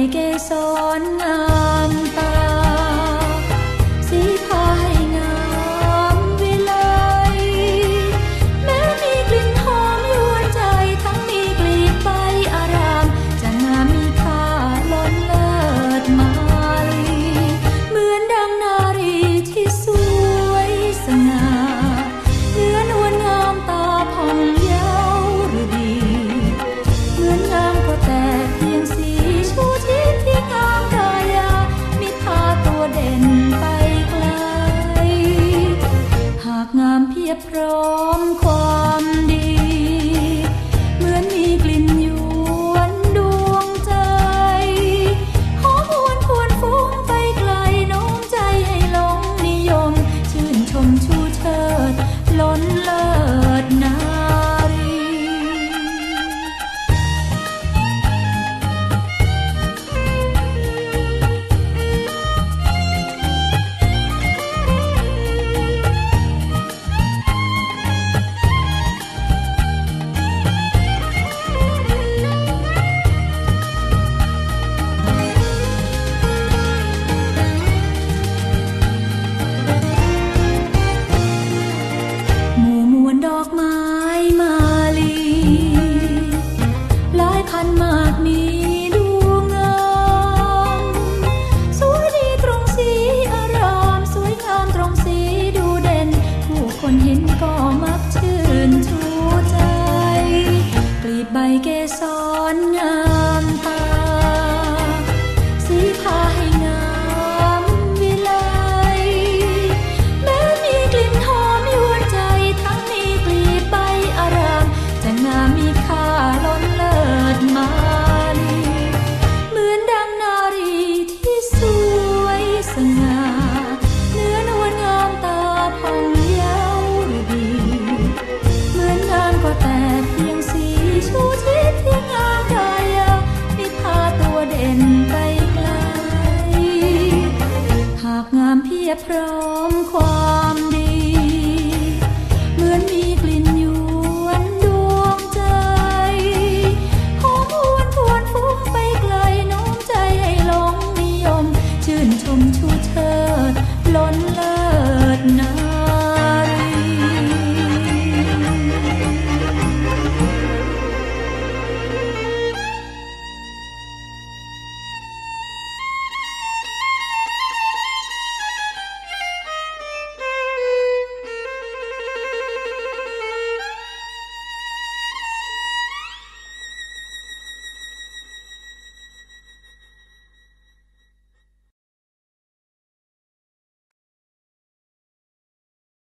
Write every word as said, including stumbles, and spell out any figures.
เกสรงามตาสีผ้าให้งามวิไลแม้มีกลิ่นหอมยวนใจทั้งมีกลีบใบอารามจะงามมีค่าล้นเลิศมาลีเหมือนดังนารีที่สวยสง่าเนื้อนวลงามตาผ่องเยาว์หรือดีเหมือนงามก็แต่เพียงสีชูทิศที่งามกายามิพาตัวเด่นไปไกลหากงามเพียบพร้อมความดีเหมือนมีกลิ่นยวนดวงใจหอมหวนควรฟุ้งไปไกลโน้มใจให้หลงนิยมชื่นชมชูเชิดล้นเลิศนารีหมู่มวลดอกไม้มาลีหลายพันมากมีดูงามสวยดีตรงสีอารามสวยงามตรงสีดูเด่นผู้คนเห็นก็มักชื่นชูใจกลีบใบเกสรงาม